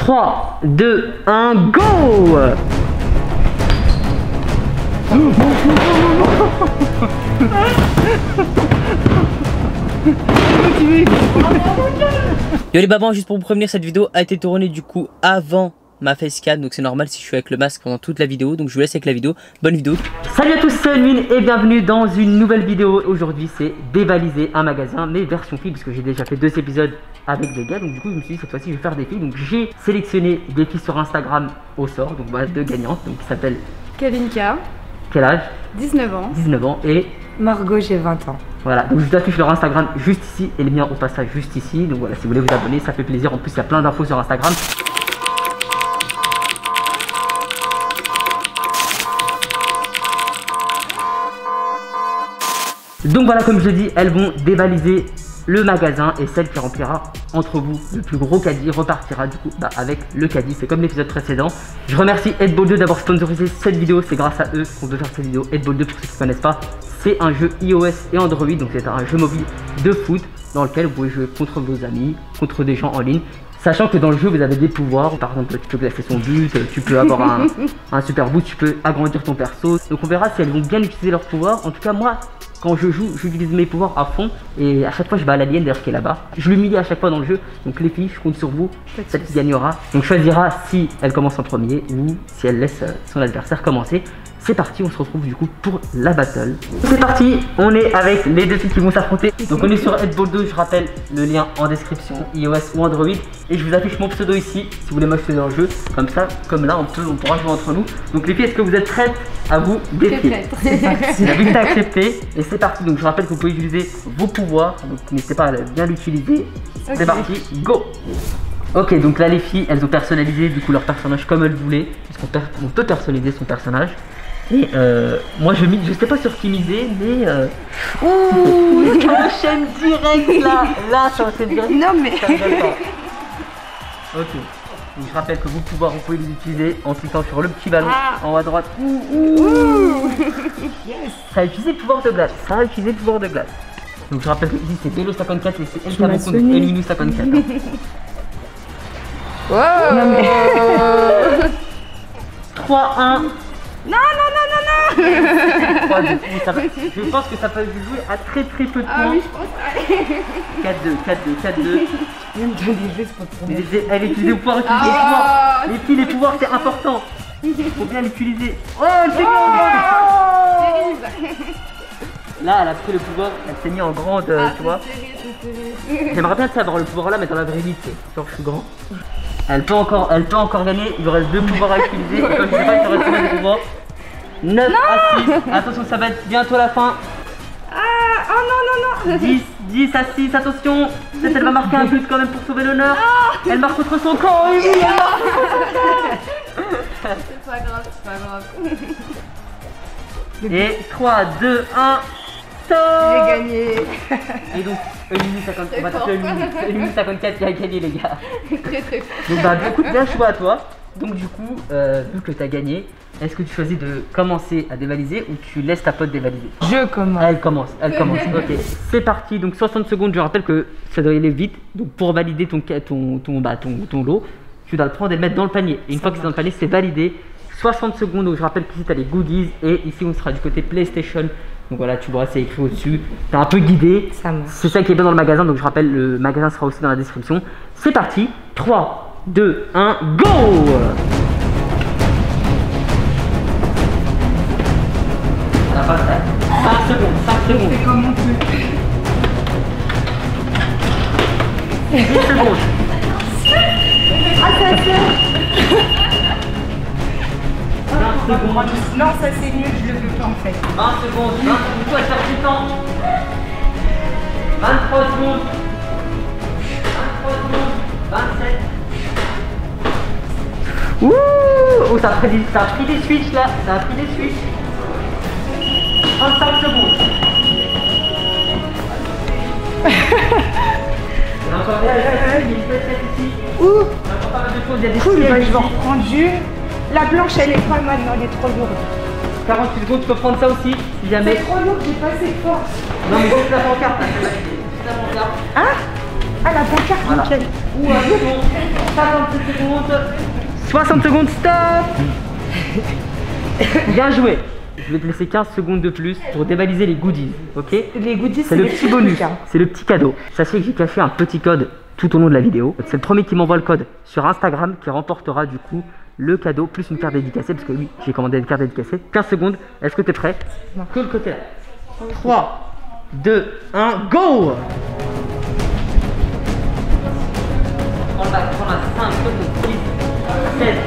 3, 2, 1, go! Yo les babans, juste pour vous prévenir, cette vidéo a été tournée du coup avant ma facecam, donc c'est normal si je suis avec le masque pendant toute la vidéo, donc je vous laisse avec la vidéo. Bonne vidéo. Salut à tous, c'est Elwin et bienvenue dans une nouvelle vidéo. Aujourd'hui c'est dévaliser un magasin, mais version fille, parce que j'ai déjà fait 2 épisodes avec des gars, donc du coup je me suis dit cette fois-ci je vais faire des filles. Donc j'ai sélectionné des filles sur Instagram au sort, donc voilà 2 gagnantes, donc qui s'appellent Kalinka. Quel âge? 19 ans. 19 ans et Margot, j'ai 20 ans. voilà, donc je vous affiche leur Instagram juste ici et les miens au passage juste ici. Donc voilà, si vous voulez vous abonner, ça fait plaisir. En plus il y a plein d'infos sur Instagram. Donc voilà, comme je l'ai dit, elles vont dévaliser le magasin et celle qui remplira entre vous le plus gros caddie repartira du coup avec le caddie. C'est comme l'épisode précédent. Je remercie Headball 2 d'avoir sponsorisé cette vidéo. C'est grâce à eux qu'on peut faire cette vidéo. Headball 2, pour ceux qui ne connaissent pas, c'est un jeu iOS et Android. Donc c'est un jeu mobile de foot dans lequel vous pouvez jouer contre vos amis, contre des gens en ligne. Sachant que dans le jeu vous avez des pouvoirs, par exemple tu peux placer son but, tu peux avoir un super boost, tu peux agrandir ton perso. Donc on verra si elles vont bien utiliser leurs pouvoirs. En tout cas moi, quand je joue, j'utilise mes pouvoirs à fond et à chaque fois je bats l'alien d'ailleurs qui est là-bas. Je l'humilie à chaque fois dans le jeu. Donc les filles, je compte sur vous, celle qui gagnera. Donc choisira si elle commence en premier ou si elle laisse son adversaire commencer. C'est parti, on se retrouve du coup pour la battle. C'est parti, on est avec les 2 filles qui vont s'affronter. Donc on est sur Headball 2, je rappelle le lien en description, iOS ou Android. Et je vous affiche mon pseudo ici, si vous voulez m'acheter dans le jeu. Comme ça, comme là, on pourra jouer entre nous. Donc les filles, est-ce que vous êtes prêtes à vous défier? La vie est acceptée et c'est parti. Donc je rappelle que vous pouvez utiliser vos pouvoirs, donc n'hésitez pas à bien l'utiliser. Okay. C'est parti, go! Ok, donc là les filles, elles ont personnalisé du coup leur personnage comme elles voulaient. On peut personnaliser son personnage. Et moi je sais pas sur qui miser, mais ouh, ça enchaîne direct là ça enchaîne direct. Non mais ok, donc je rappelle que vos pouvoirs vous pouvez les utiliser en cliquant sur le petit ballon en haut à droite. Yes. Ça a utilisé le pouvoir de glace, Donc je rappelle que ici c'est Vélo 54 et c'est El Cameroun Elinou 54. Wow. Non mais 3, 1. Non. 3, 2, je pense que ça peut jouer à très peu de points. Ah oui, je pense. 4-2. Elle utilise le pouvoir, les filles, les pouvoirs c'est important. Faut bien l'utiliser. Oh, c'est là, elle a pris le pouvoir, elle s'est mise en grande, tu vois. J'aimerais bien savoir le pouvoir là, mais dans la vraie vie, genre je suis grand. Elle peut encore gagner, il lui reste 2 pouvoirs à utiliser. Et comme je sais pas, il te reste combien de pouvoirs? 9 à 6. Attention, ça va être bientôt la fin. Oh non. 10 à 6, attention. Peut-être elle va marquer un but quand même pour sauver l'honneur. Elle marque contre son camp. C'est pas grave. Et 3, 2, 1, stop. J'ai gagné. Et donc, Elinou 54 qui a gagné les gars. Très fort. Donc écoute, bien choix à toi. Donc du coup, vu que tu as gagné, est-ce que tu choisis de commencer à dévaliser ou tu laisses ta pote dévaliser? Je commence. Elle commence. Ok, c'est parti. Donc 60 secondes, je rappelle que ça doit aller vite. Donc pour valider ton lot, tu dois le prendre et le mettre dans le panier. Et une fois que c'est dans le panier, c'est validé. 60 secondes, donc je rappelle qu'ici tu as les goodies et ici on sera du côté PlayStation. Donc voilà, tu vois, c'est écrit au-dessus. T'es un peu guidé. C'est ça qui est bien dans le magasin. Donc je rappelle, le magasin sera aussi dans la description. C'est parti. 3, 2, 1, go! On a pas le temps. 5 secondes. C'est comme on peut. 10 secondes. Ah, ça sert. 20 secondes. Non, ça c'est nul, je le veux pas en fait. 20 secondes. Du coup, elle cherche du temps. 23 secondes. 27. Ouh! Oh, ça a pris des switches là. 25 secondes. Et encore il y a une petite ici. Ouh! Encore pas mal de choses, il y a des Cool, sièges bah, je ici. vais en reprendre une. La blanche elle est pas maintenant, elle est trop lourde. 48 secondes, tu peux prendre ça aussi si jamais. C'est trop lourd, j'ai pas assez de force. Non mais juste la pancarte, là, c'est validé. Juste la pancarte. Hein? Ah, la pancarte, Voilà. nickel. Ou un tour. 57 secondes. 60 secondes, stop. Bien joué. Je vais te laisser 15 secondes de plus pour dévaliser les goodies, ok? Les goodies, c'est le petit bonus, c'est le petit cadeau. Sachez que j'ai caché un petit code tout au long de la vidéo. C'est le premier qui m'envoie le code sur Instagram qui remportera du coup le cadeau plus une carte dédicacée parce que oui, j'ai commandé une carte dédicacée. 15 secondes, est-ce que tu es prêt? Que le côté là. 3, 2, 1, go! On va prendre un 5, 6, 7.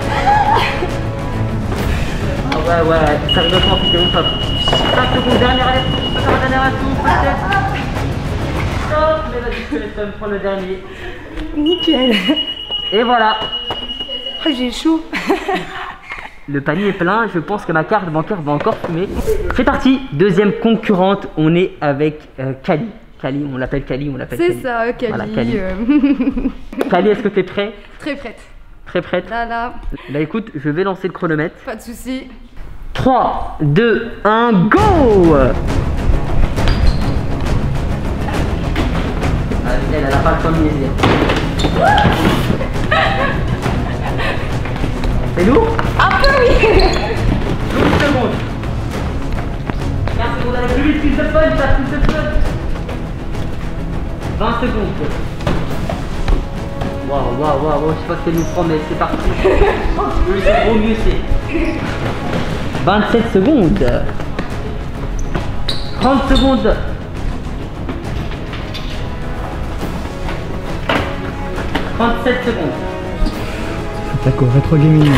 Ah ouais, ça rigole pas en fait, on top. 5 secondes, dernière alerte, tu peux faire un dernier atout, peut-être. Stop, mais vas-y, je te laisse prendre le dernier. Nickel. Et voilà. Oh, j'ai chaud. Le panier est plein, je pense que ma carte bancaire va encore fumer. C'est parti, deuxième concurrente, on est avec Kali. Kali, on l'appelle Kali, on l'appelle Kali. C'est ça, Kali. Voilà, Kali. Kali, est-ce que tu es prêt? Très prête. Très prête? Là. Bah écoute, je vais lancer le chronomètre. Pas de soucis. 3, 2, 1, go! Elle a pas le temps de niaiser. C'est lourd? Un peu, oui. 12 secondes. 15 secondes avec plus vite, plus de fun, t'as plus de fun. 20 secondes. Waouh, je sais pas ce qu'elle nous prend, mais c'est parti. Plus c'est gros, mieux c'est. 27 secondes. 30 secondes. 37 secondes. D'accord, rétro gaming.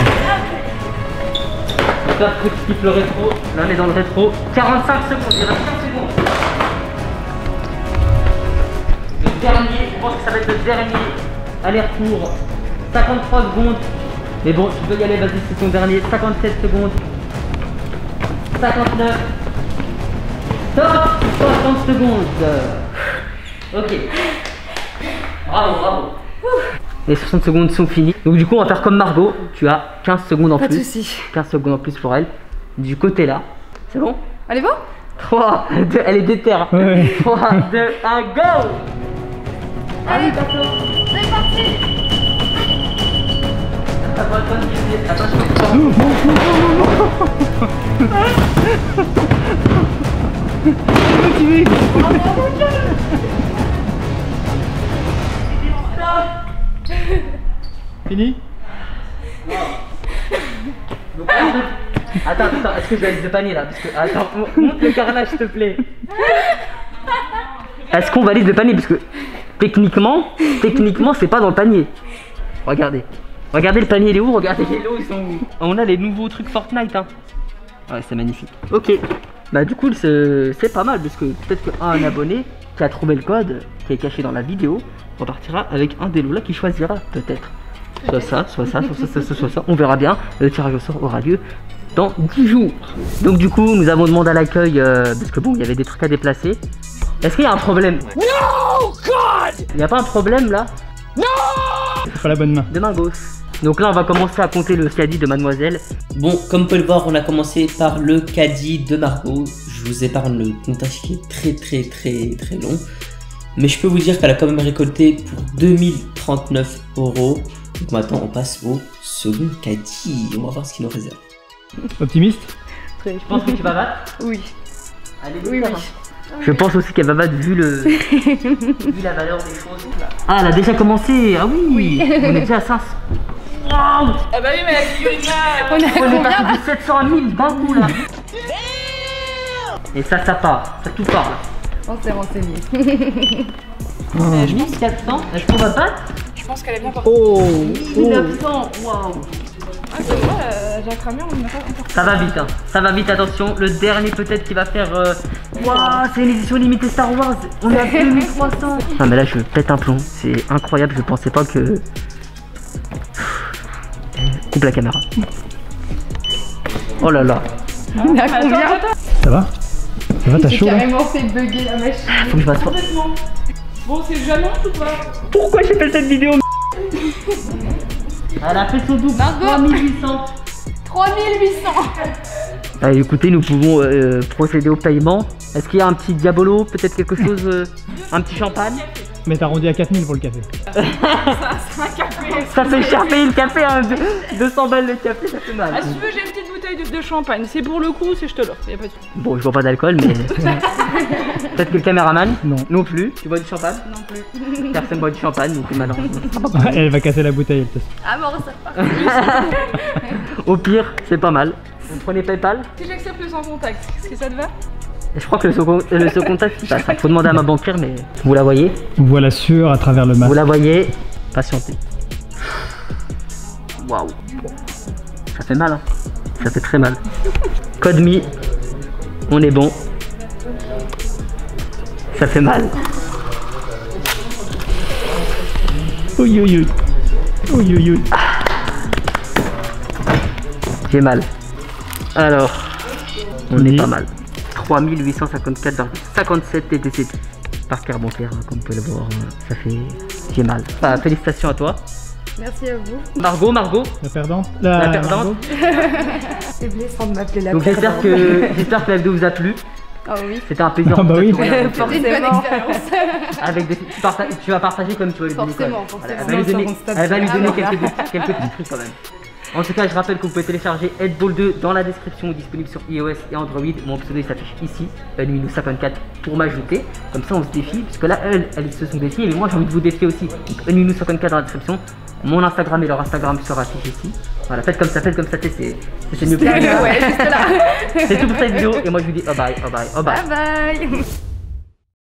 Top truc skip le rétro. Là on est dans le rétro. 45 secondes, il reste 5 secondes. Le dernier, je pense que ça va être le dernier aller-retour. 53 secondes. Mais bon, tu peux y aller, vas-y, c'est ton dernier. 57 secondes. 59. Stop. 60 secondes. Ok. Bravo. Les 60 secondes sont finies. Donc du coup on va faire comme Margot. Tu as 15 secondes en Pas de plus. soucis. 15 secondes en plus pour elle. Du côté là. C'est bon? Allez, va. 3, 2, elle est déterre. Ouais. 3, 2, 1, go! Allez, bateau. C'est parti. Fini? Attends, est-ce que je valide le panier là? Parce que, attends, monte le carrelage s'il te plaît. Est-ce qu'on valide le panier? Parce que techniquement, c'est pas dans le panier. Regardez le panier, il est où? Regardez les lots, ils sont où? On a les nouveaux trucs Fortnite, hein. Ouais, c'est magnifique. Ok, bah du coup c'est pas mal parce que peut-être qu'un abonné qui a trouvé le code qui est caché dans la vidéo repartira avec un des lots là qui choisira peut-être. Soit ça, soit ça. On verra bien. Le tirage au sort aura lieu dans 10 jours. Donc du coup, nous avons demandé à l'accueil, parce que bon, il y avait des trucs à déplacer. Est-ce qu'il y a un problème? No, God! Il n'y a pas un problème là? Non! C'est pas la bonne main. De main gauche. Donc là, on va commencer à compter le caddie de mademoiselle. Bon, comme vous pouvez le voir, on a commencé par le caddie de Margot. Je vous épargne le comptage qui est très long. Mais je peux vous dire qu'elle a quand même récolté pour 2039 €. Donc maintenant, on passe au second caddie. On va voir ce qu'il nous réserve. Optimiste? Je pense que tu vas battre. Oui. Allez, Oui. Je pense aussi qu'elle va battre vu la valeur des choses. Ah, elle a déjà commencé. Ah oui. On est déjà à 500. Waouh. Ah bah oui, mais la figurine là. On a On est combien? passé de 700 à 1000 d'un coup là. Et ça part. Ça tout part là. On s'est renseigné. Je pense 400. Est-ce qu'on va battre? Je pense qu'elle est bien partie. Oh 900. Waouh. Ah, c'est vrai, j'ai cramé, on n'a pas encore. Ça va vite, attention. Le dernier peut-être qui va faire... Waouh, c'est une édition limitée Star Wars. On est à 2300. Non mais là je pète un plomb. C'est incroyable, je pensais pas que... Coupe la caméra. Oh là là. On a combien? Ça va? Ça va, t'as J'ai chaud là? carrément fait bugger la machine. Faut que je fasse... Complètement. Bon, c'est jamais ou pas? Pourquoi j'ai fait cette vidéo? Elle a fait son double. Margot. 3800. 3800. Allez, écoutez, nous pouvons procéder au paiement. Est-ce qu'il y a un petit diabolo, peut-être quelque chose, un petit champagne? Mais t'as arrondi à 4000 pour le café. C'est un café. Ça fait cher payer le café, hein, 200 balles le café, ça fait mal. Ah, si tu veux, j'ai une petite bouteille de champagne. C'est pour le coup, c'est je te l'offre. Y'a pas de soucis. Bon, je bois pas d'alcool, mais. Peut-être que le caméraman Non. Non plus. Tu bois du champagne? Non plus. Personne boit du champagne, donc malheureusement. Elle va casser la bouteille, elle te Ah bon, ça repart. Au pire, c'est pas mal. Vous prenez PayPal? Si j'accepte le sans contact, est-ce que ça te va? Je crois que le second contact, bah, ça faut demander à ma banquière, mais vous la voyez? On voit la sueur à travers le Vous masque. la voyez? Patientez. Waouh. Ça fait mal, hein. Ça fait très mal. Code me. On est bon. Ça fait mal. Oui, oui, oui. Oui, oui, oui. J'ai mal. Alors, on Oui. est pas mal. 3854,57 TTC par carte bancaire, hein, comme vous pouvez le voir. Ça fait. J'ai mal. Bah, félicitations à toi. Merci à vous. Margot. La perdante. La perdante. C'est blessant de m'appeler la Donc j'espère que la vidéo vous a plu. Oh oui. C'était un plaisir. Ah bah oui. Avec C'était une bonne expérience. tu vas partager comme tu vas lui donner. Forcément, quand même. forcément. Elle va lui donner, Sur mon statut. elle va lui donner Ah, voilà. quelques petits trucs quand même. En tout cas, je rappelle que vous pouvez télécharger Headball 2 dans la description, disponible sur iOS et Android. Mon pseudo s'affiche ici, Unminou54, pour m'ajouter. Comme ça, on se défie, parce que là, elles se sont défiées, mais moi, j'ai envie de vous défier aussi. Donc, Unminou54 dans la description. Mon Instagram et leur Instagram sera affiché ici. Voilà, faites comme ça, c'est mieux. Ouais, juste là. C'est tout pour cette vidéo, et moi, je vous dis bye bye. Bye bye.